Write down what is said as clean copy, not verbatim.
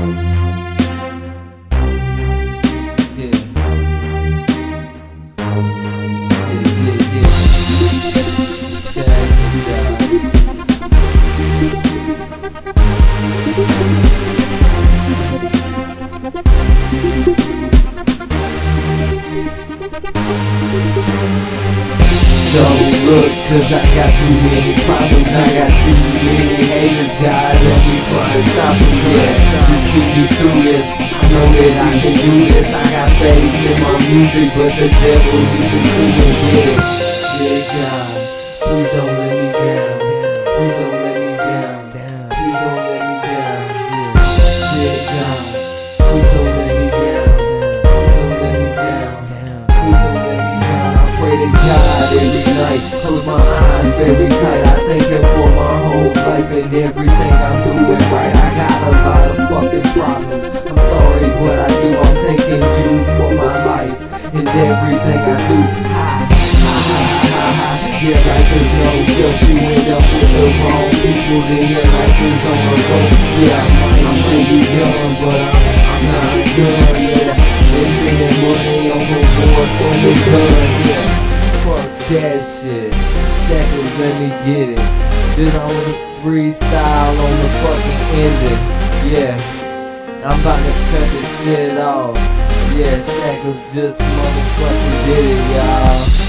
Don't look, cause I got too many problems, I got too many haters, God help me try to stop them, yeah. Just get me through this, I know that I can do this. I got faith in my music, but the devil needs to see me get it. Yeah, God, please don't let me down. Please don't let me down. Please don't let me down. Yeah, God, please don't let me down. Please don't let me down. Please don't let me down. I pray to God every night, close my eyes very tight. I thank Him for my whole life and everything I'm doing right. I got a lot of fucking problems, I'm sorry, but I do. I'm thanking you for my life and everything I do. Yeah, life is no joke, you end up with the wrong people, then your life is on the road. Yeah, I'm really young, but I'm not done, yeah. They're spending money on the wars for the guns, yeah. Fuck that shit, Shackles, let me get it. Then I wanna freestyle on the fucking ending, yeah. I'm about to cut this shit off, yeah. Shackles just motherfucking did it, y'all.